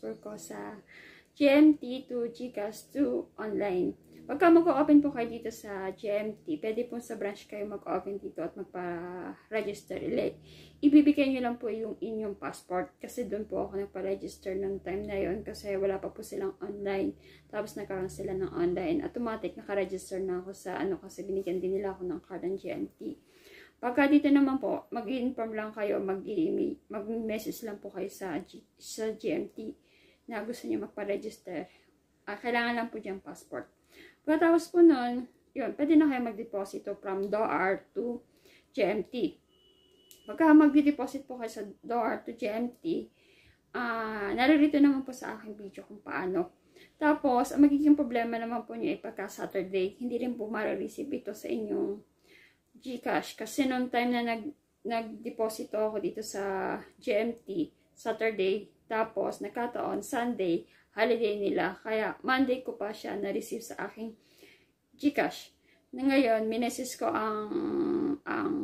transfer ko sa GMT to GCash to online. Pagka mag-open po kayo dito sa GMT, pwede po sa branch kayo mag-open dito at magpa-register. Ibibigay nyo lang po yung inyong passport kasi doon po ako nagpa-register ng time na yon kasi wala pa po silang online. Tapos nagkaroon sila ng online. Automatic naka-register na ako sa kasi binigyan din nila ako ng card ng GMT. Pagka dito naman po, mag-i-inform lang kayo, mag-message lang po kayo sa GMT na gusto nyo magpa-register. Kailangan lang po dyan passport. Pagkatapos po nun, yun, pwede na kayo mag-deposito from DOR to GMT. Pagka mag-deposit po kayo sa DOR to GMT, naririto naman po sa aking video kung paano. Tapos, ang magiging problema naman po nyo ay pagka Saturday, hindi rin po ma-receive ito sa inyong GCash. Kasi noong time na nag-deposito ako dito sa GMT, Saturday, tapos nagkataon, Sunday, holiday nila. Kaya Monday ko pa siya na-receive sa aking GCash. Na ngayon, minesis ko ang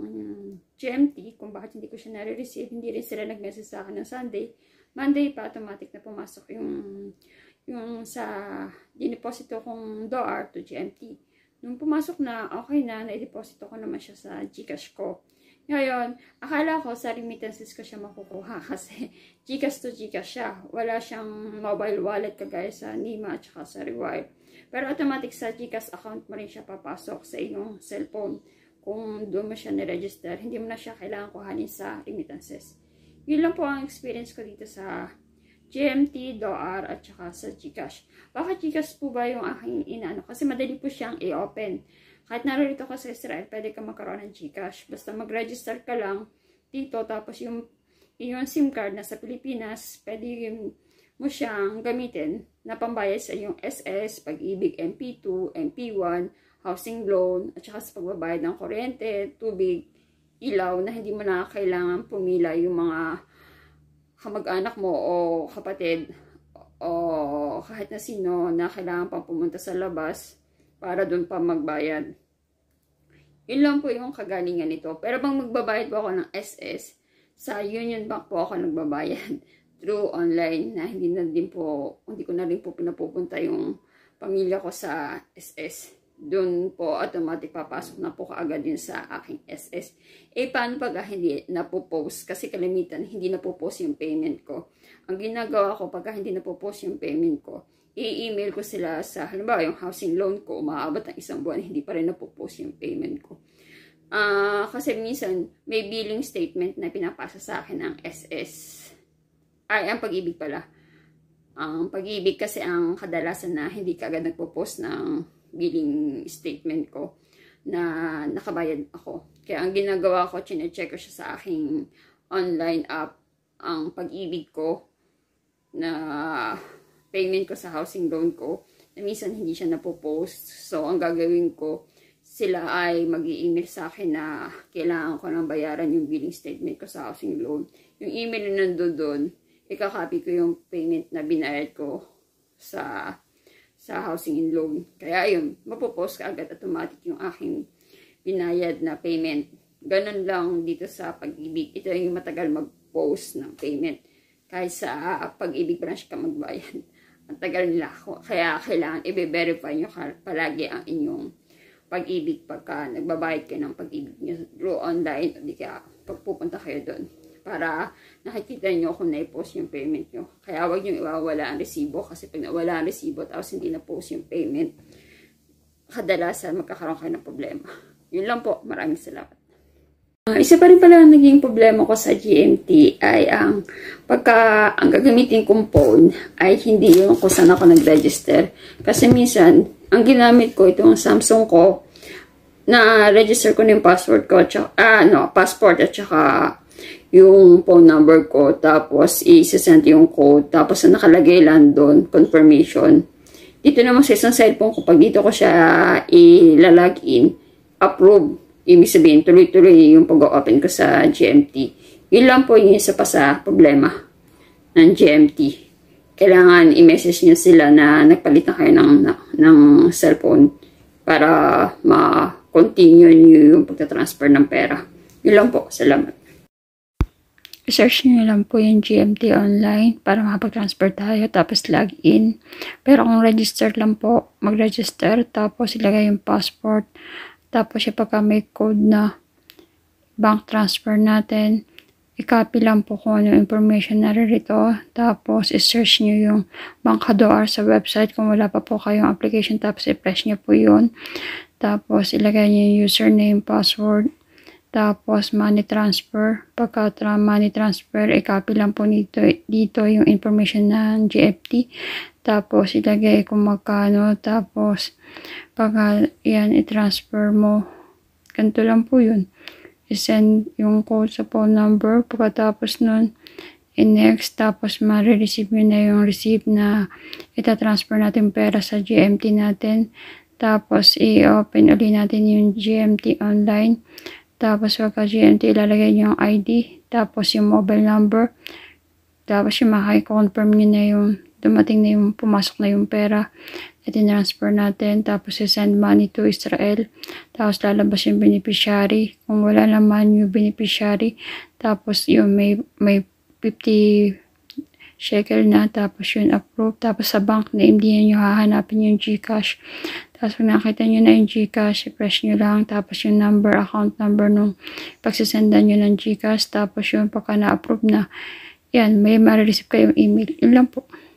GMT kung bakit hindi ko siya na-receive. Hindi rin sila nag-message sa akin ng Sunday. Monday pa, automatic na pumasok yung sa dineposito kong DOR to GMT. Nung pumasok na, okay na, na-deposito ko naman siya sa GCash ko. Ngayon, akala ko sa remittances ko siya makukuha kasi GCash to GCash siya. Wala siyang mobile wallet kagaya sa NIMA at saka sa Rewire. Pero automatic sa GCash account mo rin siya papasok sa iyong cellphone. Kung doon mo siya na-register, hindi mo na siya kailangan kuhanin sa remittances. Yun lang po ang experience ko dito sa GMT, DOR at saka sa GCash. Bakit GCash po ba yung aking inaano? Kasi madali po siyang i-open. Kahit narito ka sa Israel, pwede ka magkaroon ng GCash. Basta mag-register ka lang dito. Tapos yung SIM card na sa Pilipinas, pwede mo siyang gamitin na pambayad sa iyong SS, Pag-ibig, MP2, MP1, housing loan, at saka sa pagbabayad ng kuryente, tubig, ilaw, na hindi mo na kailangan pumila yung mga kamag-anak mo o kapatid o kahit na sino na kailangan pang pumunta sa labas para doon pa magbayad. Yun lang po yung kagalingan nito. Pero bang magbabayad po ako ng SS, sa Union Bank po ako nagbabayad through online na hindi ko na rin po pinapupunta yung pamilya ko sa SS. Doon po automatic papasok na po kaagad yun sa aking SS. Paano pag hindi napopost? Kasi kalimitan hindi napopost yung payment ko. Ang ginagawa ko pag hindi napopost yung payment ko, i-email ko sila sa, halimbawa yung housing loan ko, umaabot ng 1 buwan, hindi pa rin napopost yung payment ko. Kasi minsan may billing statement na pinapasa sa akin ng SS. Ang Pag-ibig pala. Ang Pag-ibig kasi ang kadalasan na hindi kaagad nagpo-post ng billing statement ko na nakabayad ako. Kaya ang ginagawa ko, chine-check ko siya sa aking online app, ang Pag-ibig ko na payment ko sa housing loan ko, na minsan hindi siya napopost. So, ang gagawin ko, sila ay mag-i-email sa akin na kailangan ko nang bayaran yung billing statement ko sa housing loan. Yung email na nandoon doon, ikakopy ko yung payment na binayad ko sa housing and loan. Kaya yun, mapopost ka agad automatic yung aking binayad na payment. Ganun lang dito sa Pag-ibig. Ito yung matagal mag-post ng payment. Kahit sa Pag-ibig branch ka magbayad. Ang tagal nila. Kaya kailangan i-verify nyo palagi ang inyong Pag-ibig pagka nagbabayad kayo ng Pag-ibig nyo through online o di kaya pagpupunta kayo doon. Para nakikita nyo kung na-post yung payment nyo. Kaya huwag nyo iwawala ang resibo. Kasi pag nawala ang resibo tapos hindi na-post yung payment, kadalasan magkakaroon kayo ng problema. Yun lang po. Maraming salamat. Isa pa rin pala ang naging problema ko sa GMT ay ang gagamitin kong phone ay hindi yung kung saan ako nag-register. Kasi minsan, ang ginamit ko itong Samsung ko, na register ko na yung password ko, passport at saka yung phone number ko, tapos i-send yung code, tapos nakalagay lang doon, confirmation. Dito naman sa isang cellphone ko, pag dito ko siya ilalagin, approve. Ibig sabihin, tuloy-tuloy yung pag-open ko sa GMT. Yun lang po yung isa pa sa problema ng GMT. Kailangan i-message nyo sila na nagpalit na kayo ng cellphone para ma-continue nyo yung pagtatransfer ng pera. Yun lang po. Salamat. search nyo lang po yung GMT online para makapag-transfer tayo, tapos login. Pero kung registered lang po, mag-register, tapos ilagay yung passport, tapos yung pagka may code na bank transfer natin, i-copy lang po kung ano information naririto, tapos i-search nyo yung Bancador sa website kung wala pa po kayong application, tapos i-press nyo po yun, tapos ilagay nyo yung username, password, tapos money transfer. Pagka money transfer, i-copy lang po dito yung information ng GFT. Tapos ilagay kung magkano. Tapos pagka yan i-transfer mo, ganito lang po yun. I-send yung code sa phone number. Pagkatapos nun, next, tapos ma-receive nyo na yung receipt na ita-transfer natin pera sa GMT natin. Tapos i-open ulit natin yung GMT online. Tapos pagka GMT, ilalagay nyo yung ID, tapos yung mobile number, tapos yung maki-confirm nyo na yung dumating na yung pumasok na yung pera na tinransfer natin, tapos i-send money to Israel, tapos lalabas yung beneficiary, kung wala naman yung beneficiary, tapos yung may 50 shekel na, tapos yun approve, tapos sa bank name din nyo hahanapin yung GCash. Tapos pag nakita nyo na yung GCash, i-press nyo lang, tapos yung number, account number nung pagsisendan nyo ng GCash, tapos yung pagka na-approve na, yan, may ma-receive kayong email. Yun lang po.